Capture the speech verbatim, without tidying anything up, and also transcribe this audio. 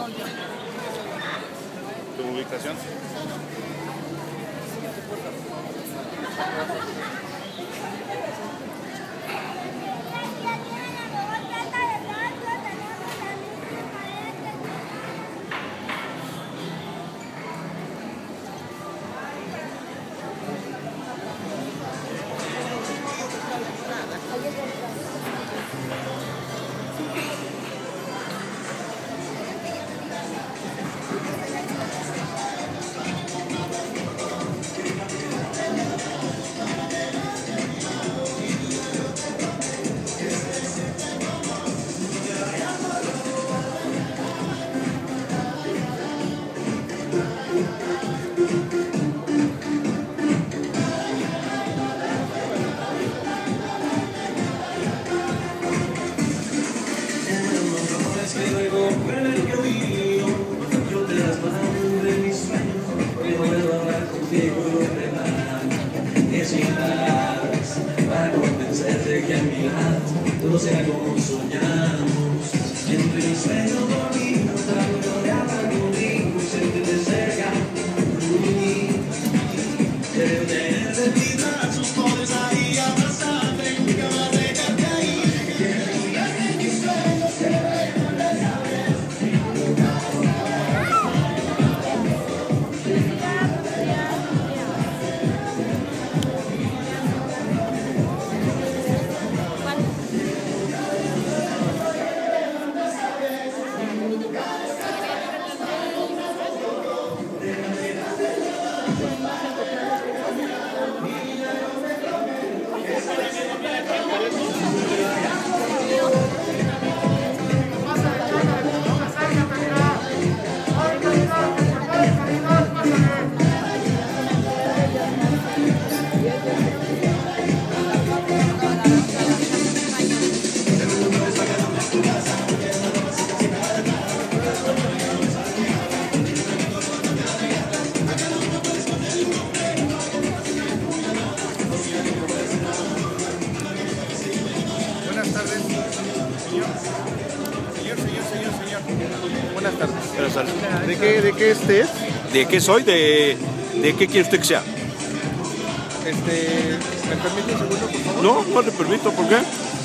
¿Tu ubicación? Para convencerte que a mi lado todo será como soñamos. Entre mis sueños dormimos, trato de hablar conmigo y sentirte cerca. Quiero tener de ti sus poderes ahí, abrazarte, nunca más dejarte ahí. Quiero mirar en mis sueños, quiero Buenas tardes, señor. Señor, señor, señor, señor. Buenas tardes. Buenas tardes. ¿De qué, de qué este es? ¿De qué soy? ¿De, de qué quiere usted que sea? Este, ¿me permite un segundo, por favor? No, no le permito, ¿por qué?